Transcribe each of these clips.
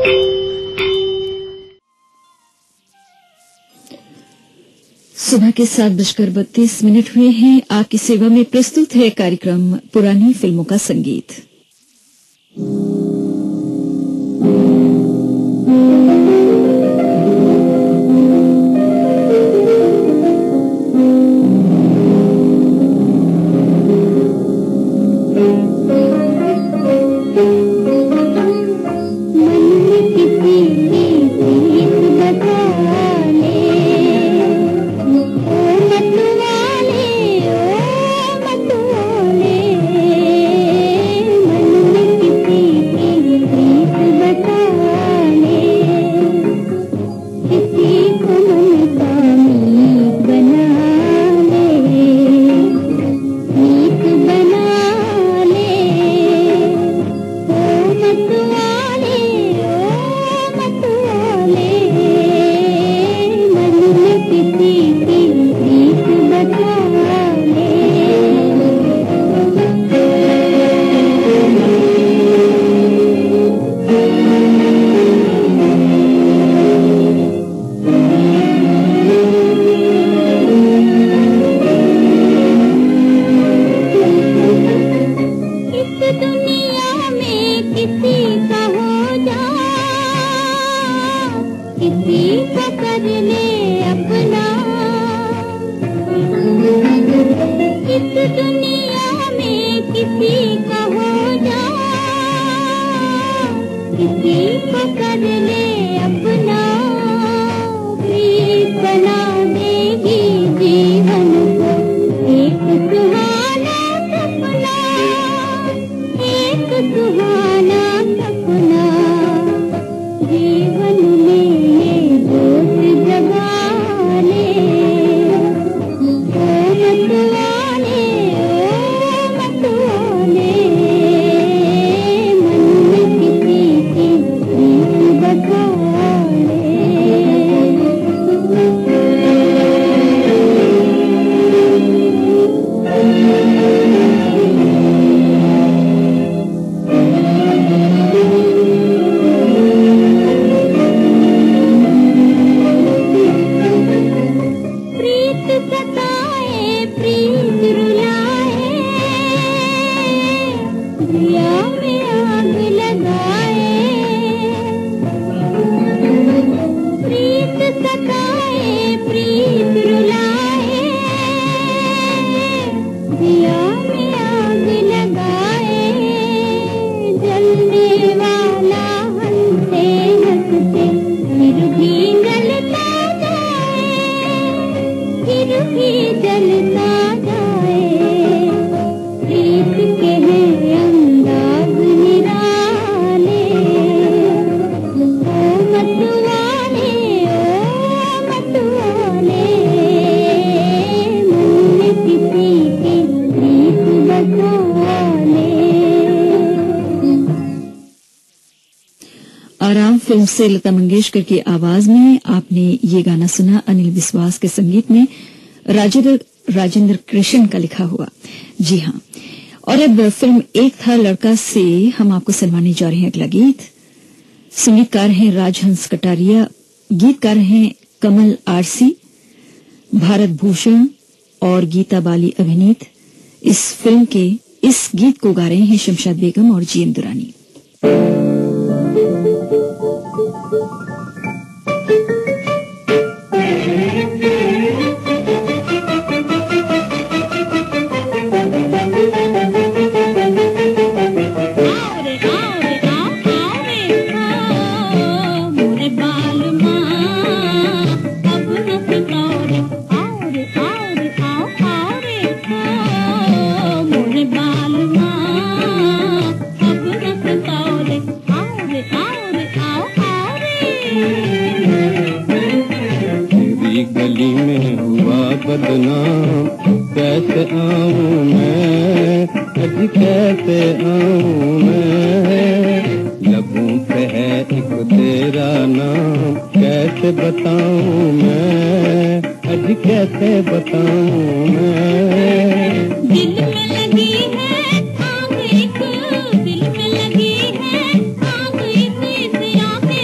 सुबह के 7:32 हुए हैं। आपकी सेवा में प्रस्तुत है कार्यक्रम पुरानी फिल्मों का संगीत। फिल्म से लता मंगेशकर की आवाज में आपने ये गाना सुना। अनिल विश्वास के संगीत में राजेंद्र कृष्ण का लिखा हुआ। जी हां, और अब फिल्म एक था लड़का से हम आपको सुनवाने जा रहे हैं अगला गीत। संगीतकार हैं राजहंस कटारिया, गीतकार हैं कमल आरसी, भारत भूषण और गीता बाली अभिनीत। इस फिल्म के इस गीत को गा रहे हैं शमशाद बेगम और जीएन दुरानी। बदनाम कैसे आऊं मैं, अजी कैसे आऊं मैं, लबों पे है एक तेरा नाम, कैसे बताऊं मैं, अजी कैसे बताऊं मैं। दिल में लगी है आग एक, दिल में लगी है आग एक, इस आग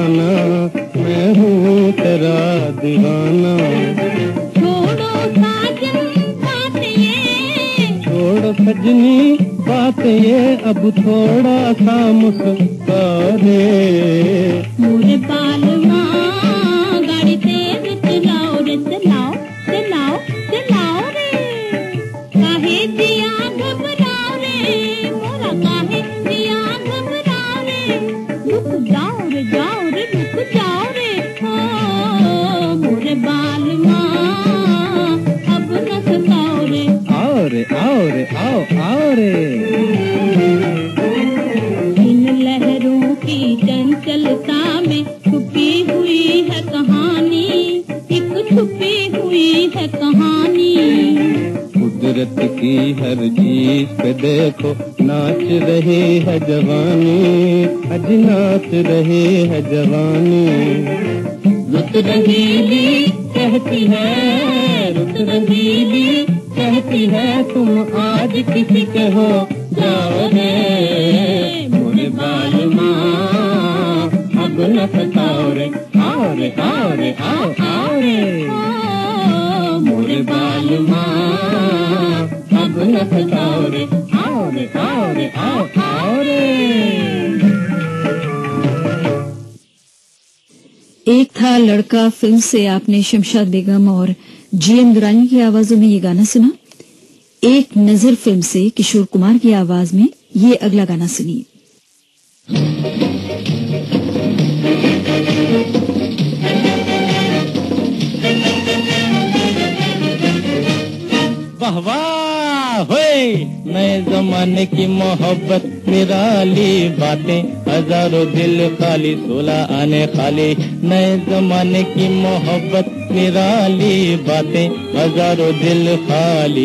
दीवाना, मैं हूँ तेरा दीवाना। छोड़ो साजन बात ये, छोड़ो सजनी बात ये, अब थोड़ा सा मुस्कुरा रे। मोरे बालवा गाड़ी तेज चलाओ रे, चलाओ चलाओ चलाओ रे। काहे दिया घबराओ रे, मोरा काहे दिया घबराओ रे। रुक जाओ रे, जाओ रे, रुक जाओ रे। ओ मोरे बालवा अब न सताओ रे। आओ रे, आओ रे, आओ आओ रे। इन लहरों की चंचलता में छुपी हुई है कहानी, एक छुपी हुई है कहानी। कुदरत की हर चीज पे देखो नाच रही है जवानी, अज नाच रही है जवानी। रुत रही भी कहती है, रुत रही भी कहती है, तुम आज किसी के हो जाओ रे। मोरे बालमा अब न सताओ रे, आओ रे, आओ रे, आओ आओ रे। मोरे बालमा अब न सताओ रे, आओ रे, आओ रे, आओ आओ रे। एक था लड़का फिल्म से आपने शमशाद बेगम और जीएम दुरानी की आवाजों में ये गाना सुना। एक नजर फिल्म से किशोर कुमार की आवाज में ये अगला गाना सुनिए। वाह वाह होए, नए जमाने की मोहब्बत निराली बातें, हजारों दिल खाली 16 आने खाली। नए जमाने की मोहब्बत निराली बातें, हजारों दिल खाली।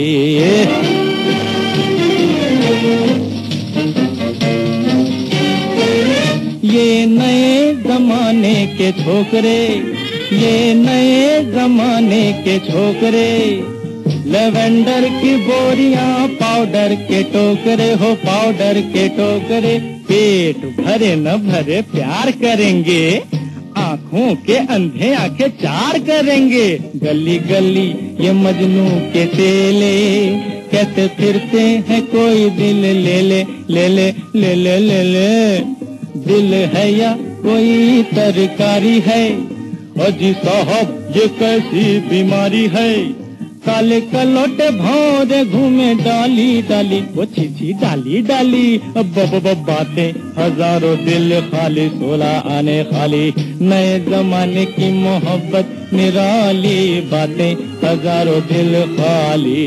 ये नए जमाने के छोकरे, ये नए जमाने के छोकरे, लेवेंडर की बोरियां पाउडर के टोकरे हो, पाउडर के टोकरे। पेट भरे न भरे प्यार करेंगे, आँखों के अंधे आंखें चार करेंगे। गली गली ये मजनू के चेले, कहते फिरते हैं कोई दिल ले ले ले ले ले ले ले ले। दिल है या कोई तरकारी है, और जी साहब ये कैसी बीमारी है। काले कलोटे भौरे घूमे डाली डाली, वो छी डाली डाली। अब बातें हजारों दिल खाली, 16 आने खाली। नए जमाने की मोहब्बत निराली बातें, हजारों दिल खाली।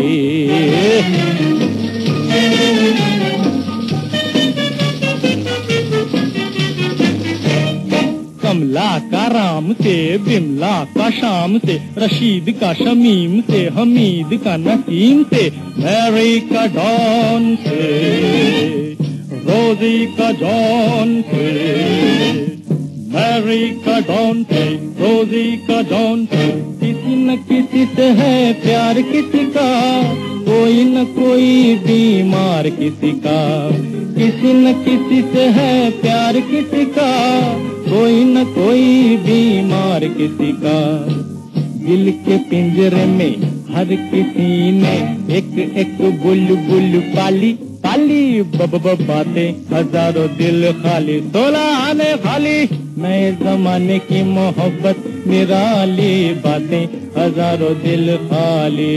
कमला का राम से, बिमला का शाम से, रशीद का शमीम से, हमीद का नसीम से, मैरी का डॉन से, रोजी का जॉन से, मैरी का डॉन से, रोजी का जॉन से। किसी न किसी से है प्यार किसी का, कोई न कोई बीमार किसी का। किसी न किसी से है प्यार किसी का, कोई न कोई बीमार किसी का। दिल के पिंजरे में हर किसी ने एक एक बुलबुल पाली पाली। बातें हजारों दिल खाली, 16 आने खाली। नए जमाने की मोहब्बत निराली बातें, हजारों दिल खाली।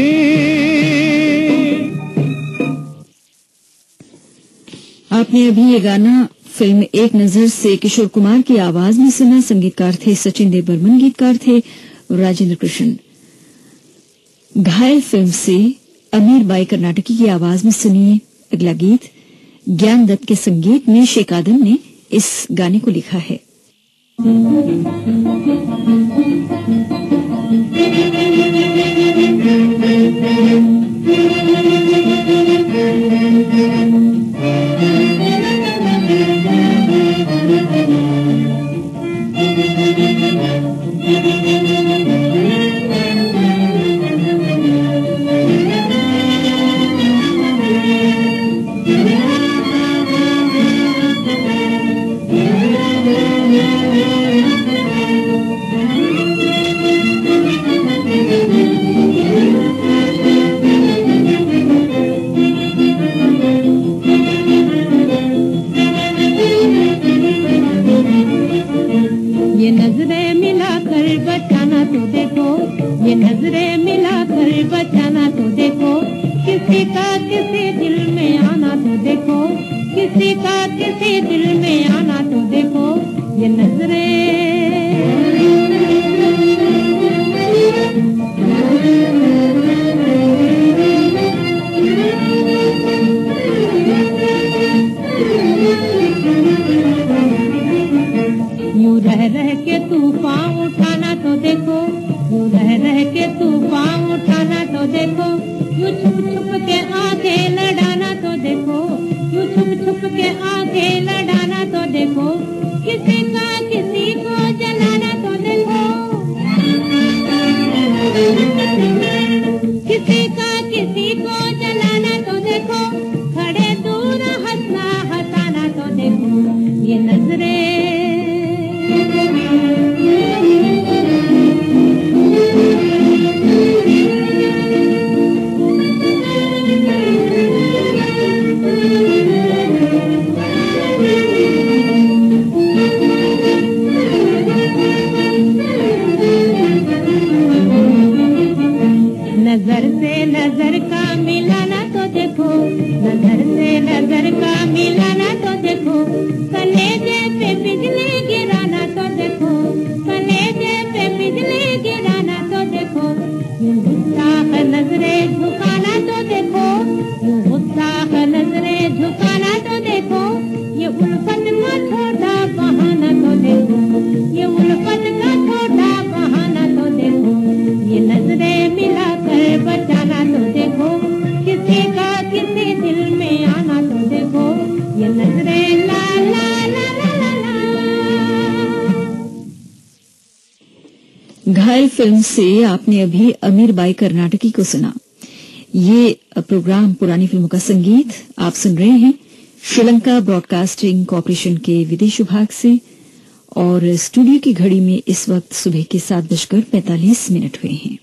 आपने अभी ये गाना फिल्म एक नजर से किशोर कुमार की आवाज में सुना। संगीतकार थे सचिन देव बर्मन, गीतकार थे राजेंद्र कृष्ण। घायल फिल्म से अमीर बाई कर्नाटकी की आवाज में सुनिए अगला गीत। ज्ञान दत्त के संगीत में शेख आदम ने इस गाने को लिखा है। ये नजरें मिलाकर बचाना तो देखो, ये नजरें मिलाकर बचाना तो देखो, किसी का किसी दिल में आना तो देखो, किसी का किसी दिल में आना तो देखो, ये नजरें। यूं रह के तूफान उठाना तो देखो, यूं रह के तूफान उठाना तो देखो, यूं छुप छुप के आगे लड़ाना तो देखो, यूं छुप छुप के आगे लड़ाना तो देखो, किसी का किसी को जलाना तो देखो, किसी का किसी को जलाना तो देखो, खड़े दूर हंसना हंसाना तो देखो, ये नजरें। नजर से नजर का मिलाना तो देखो, नजर से नजर का मिलाना तो देखो, कलेजे पे बिजली गिराना तो देखो, कलेजे पे बिजली गिराना तो देखो, यूं गुस्सा है नजरें झुकाना तो देखो, यूं गुस्सा है नजरें झुकाना तो देखो, ये उल्फत का छोटा बहाना तो देखो, ये उल्फत का छोटा बहाना तो देखो, ये नजरें मिलाकर बचाना तो देखो, किसी का किसी दिल में आना तो देखो, ये नजरें। ला ला ला ला ला ला। घायल फिल्म से आपने अभी अमीर बाई कर्नाटकी को सुना। ये प्रोग्राम पुरानी फिल्मों का संगीत आप सुन रहे हैं श्रीलंका ब्रॉडकास्टिंग कॉरपोरेशन के विदेश विभाग से, और स्टूडियो की घड़ी में इस वक्त सुबह के 7:45 हुए हैं।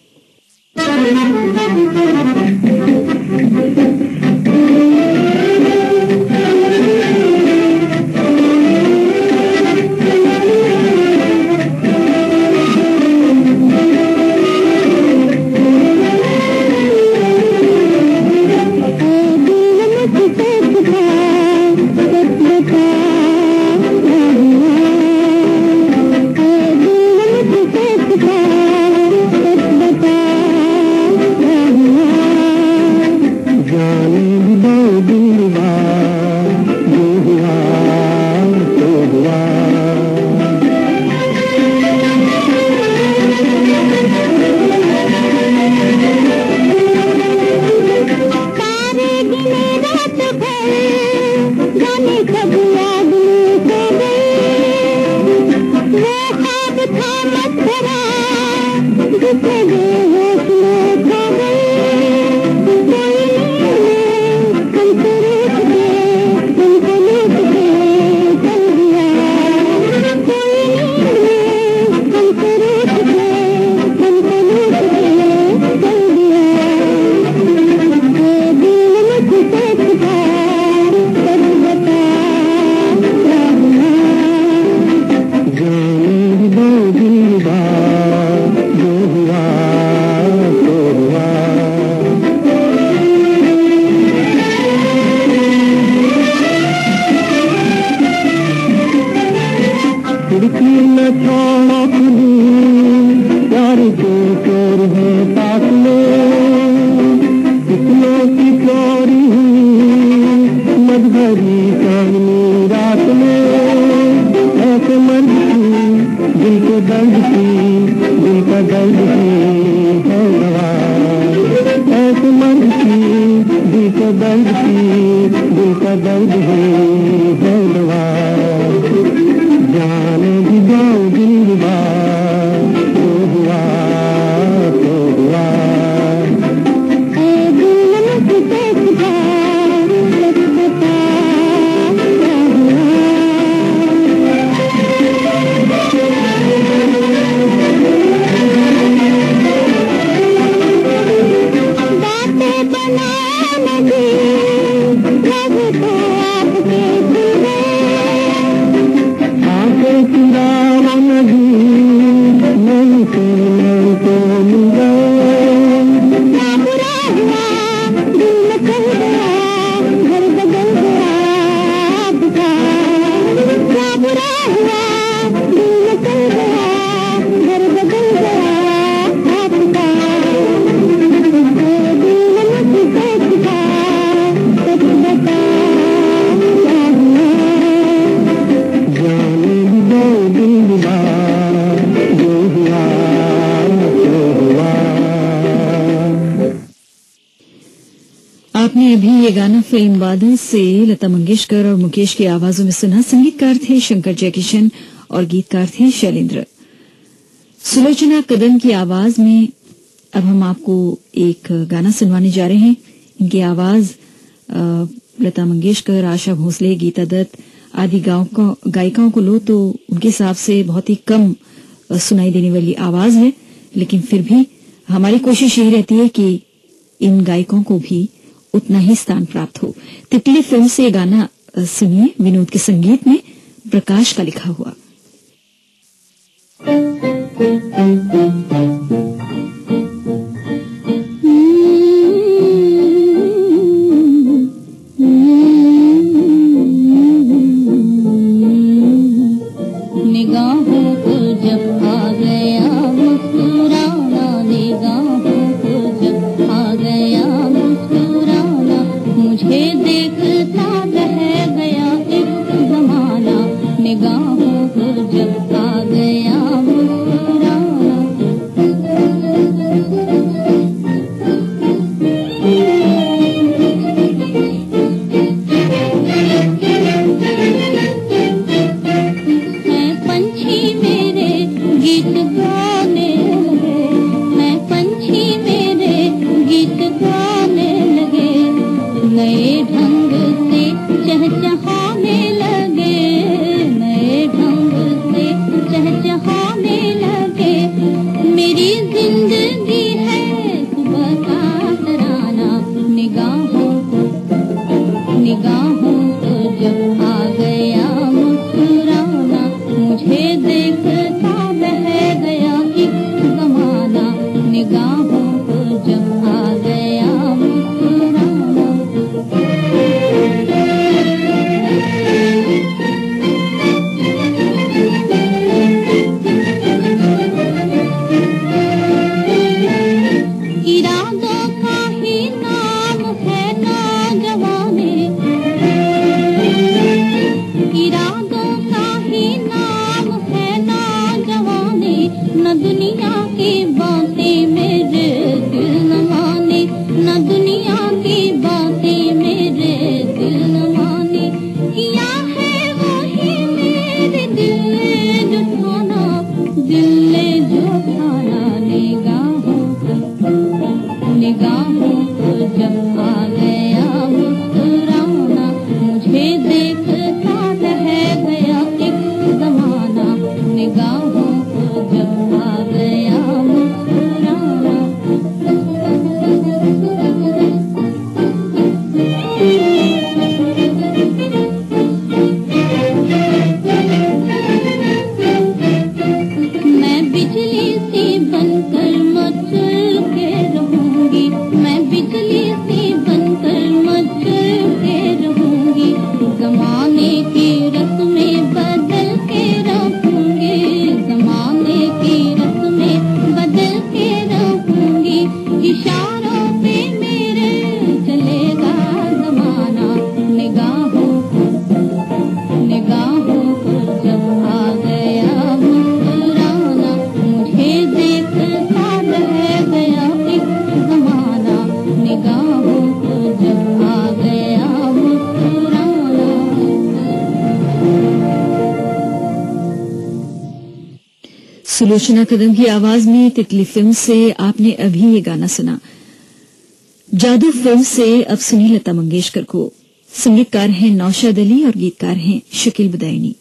आपने अभी ये गाना फिल्म बादल से लता मंगेशकर और मुकेश की आवाजों में सुना। संगीतकार थे शंकर जयकिशन और गीतकार थे शैलेंद्र। सुलोचना कदम की आवाज में अब हम आपको एक गाना सुनवाने जा रहे हैं। इनकी आवाज लता मंगेशकर, आशा भोसले, गीता दत्त आदि गायिकाओं को लो तो उनके हिसाब से बहुत ही कम सुनाई देने वाली आवाज है, लेकिन फिर भी हमारी कोशिश यही रहती है कि इन गायकों को भी उतना ही स्थान प्राप्त हो। तितली फिल्म से ये गाना सुनिए, विनोद के संगीत में, प्रकाश का लिखा हुआ। निगाहों को जब आ गया मुस्कुराना, निगाहों को जब आ गया मुस्कुराना, मुझे देखता रह गया एक जमाना। निगाहों को जब आ गया मुस्कुराना, सुलोचना कदम की आवाज में तितली फिल्म से आपने अभी ये गाना सुना। जादू फिल्म से अब सुनी लता मंगेशकर को। संगीतकार हैं नौशाद अली और गीतकार हैं शकील बुदायनी।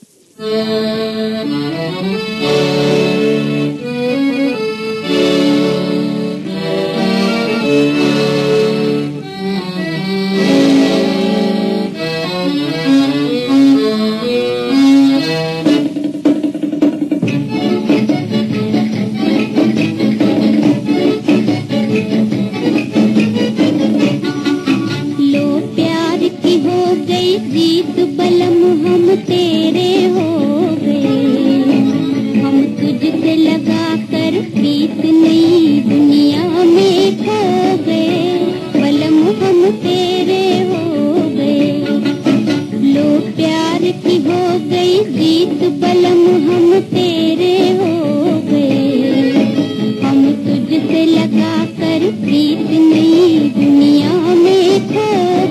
तुझसे लगा कर प्रीत नई दुनिया में खो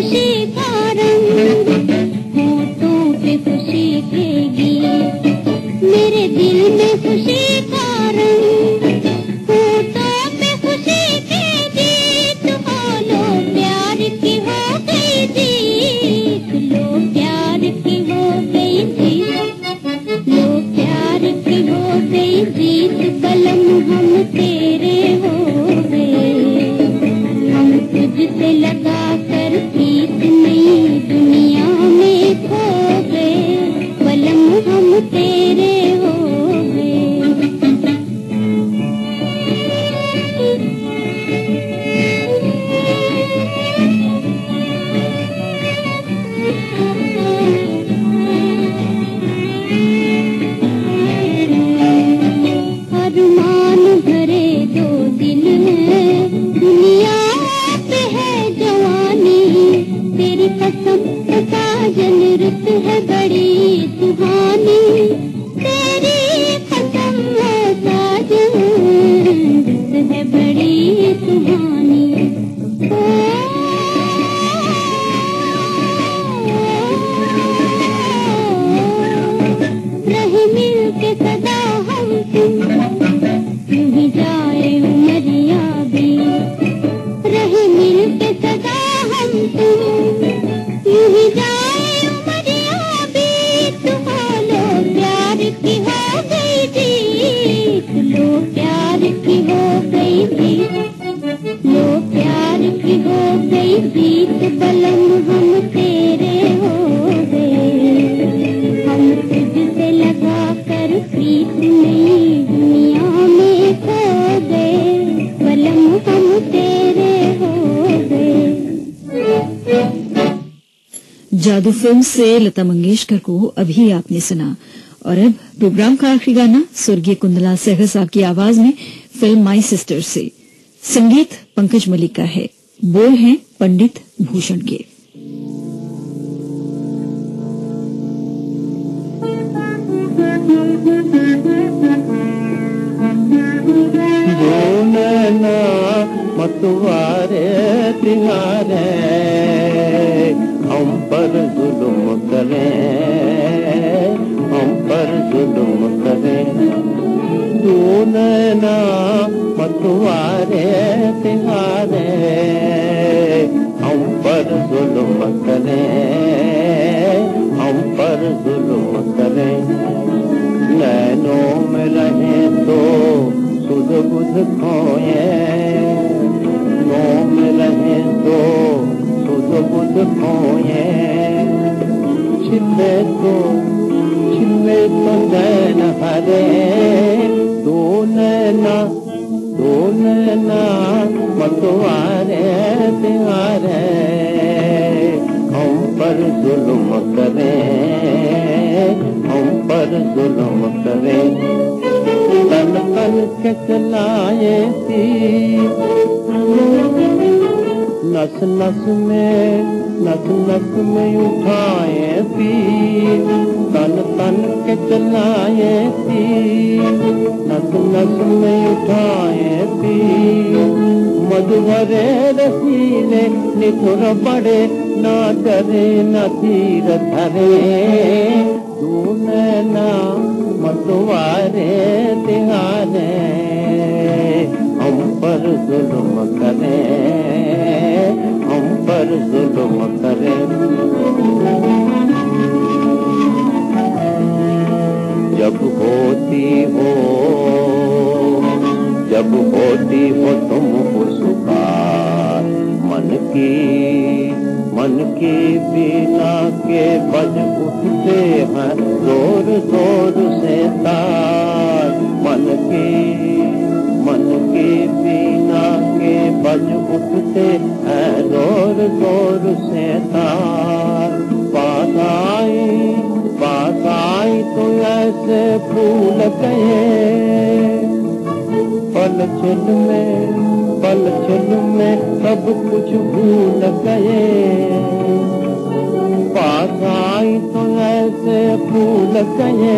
खुशी का रंग, होठों पे खुशी के गीत, मेरे दिल में खुशी का रंग, होठों पे खुशी के गीत। हो लो प्यार की हो गई जीत, लो प्यार की हो गई जीत, लो प्यार की हो गई जीत। बलम हम तेरे हो गए, हम तुझसे लगा कर प्रीत नई दुनिया में खो गए, बलम हम तेरे हो गए। अरमान भरे दो दिल हैं, दुनिया पे है जवानी, तेरी कसम साजन रुत है बड़ी सुहानी, तेरी कसम है साजन रुत है बड़ी सुहानी। रहे मिल के सदा हम तुम, यूं ही जाए उमरिया भी, रहे मिल के सदा हम तुम, यूं ही जाए उमरिया भी। तो लो प्यार की हो गई जीत, लो प्यार की हो गई जीत, लो प्यार की हो गई जीत। बलम हम तेरे हो गए, हम तुझसे लगा कर प्रीत नई दुनिया में खो गए, बलम हम तेरे हो गए। जादू फिल्म से लता मंगेशकर को अभी आपने सुना। और अब प्रोग्राम का आखिरी गाना स्वर्गीय कुंदला सहगल साहब की आवाज में फिल्म माई सिस्टर से। संगीत पंकज मलिक का है, बोल हैं पंडित भूषण के। नैना मतवारे तिहारे हम पर जुल्म करें, हम पर जुल्म करें। तू नैना मतवारे तिहारे हम पर जुल्म करें, हम पर जुल्म करें। नैनों में रहे तो सुध बुध खोए, नौ में रहे तो सुध बुध खोए। छिपे तो नैन हरे, दो नैना मतवारे तिहारे हम पर जुल्म करें, हम पर जुल्म करें। तन तन के चलाए थी, नस नस में उठाए थी, तन तन के चलाए थी, नस नस में उठाए थी। मधुभरे रसीले निठुर बड़े, ना डरे न तीर धरे। तू नैना मतवारे तिहारे हम पर जुल्म करें, हम पर जुल्म करें। जब होती हो तुम पुरस्कार, मन की बीना के बज उठते हैं जोर जोर से तार। मन की बीना के बज उठते हैं जोर जोर से तार। पास आई तो ऐसे फूल गए, पल छिल में सब कुछ भूल गए। पास आई तो ऐसे फूल गए,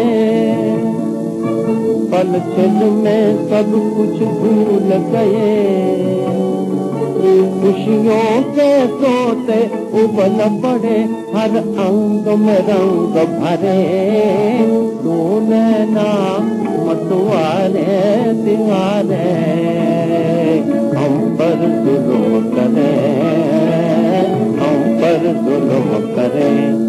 पल छिल में सब कुछ भूल गए। खुशियों के सोते उबल पड़े, हर अंग में रंग भरे, तू नैना मतवारे दीवारे, हम पर जुल्म करे, हम पर जुल्म करे।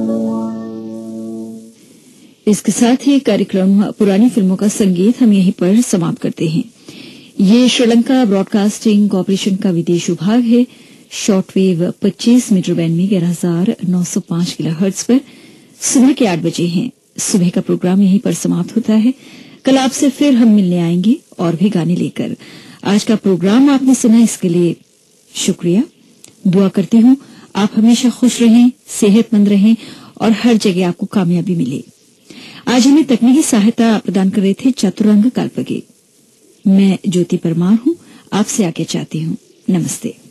इसके साथ ही कार्यक्रम पुरानी फिल्मों का संगीत हम यहीं पर समाप्त करते हैं। ये श्रीलंका ब्रॉडकास्टिंग कॉर्पोरेशन का विदेश विभाग है। शॉर्टवेव 25 मीटर बैंड में 11,905 किलोहर्ट्ज पर सुबह के 8 बजे हैं। सुबह का प्रोग्राम यहीं पर समाप्त होता है। कल आपसे फिर हम मिलने आएंगे और भी गाने लेकर। आज का प्रोग्राम आपने सुना, इसके लिए शुक्रिया। दुआ करती हूँ आप हमेशा खुश रहें, सेहतमंद रहें और हर जगह आपको कामयाबी मिले। आज हमें तकनीकी सहायता प्रदान कर रहे थे चतुरंग कालपगे। मैं ज्योति परमार हूँ, आपसे आज्ञा चाहती हूँ। नमस्ते।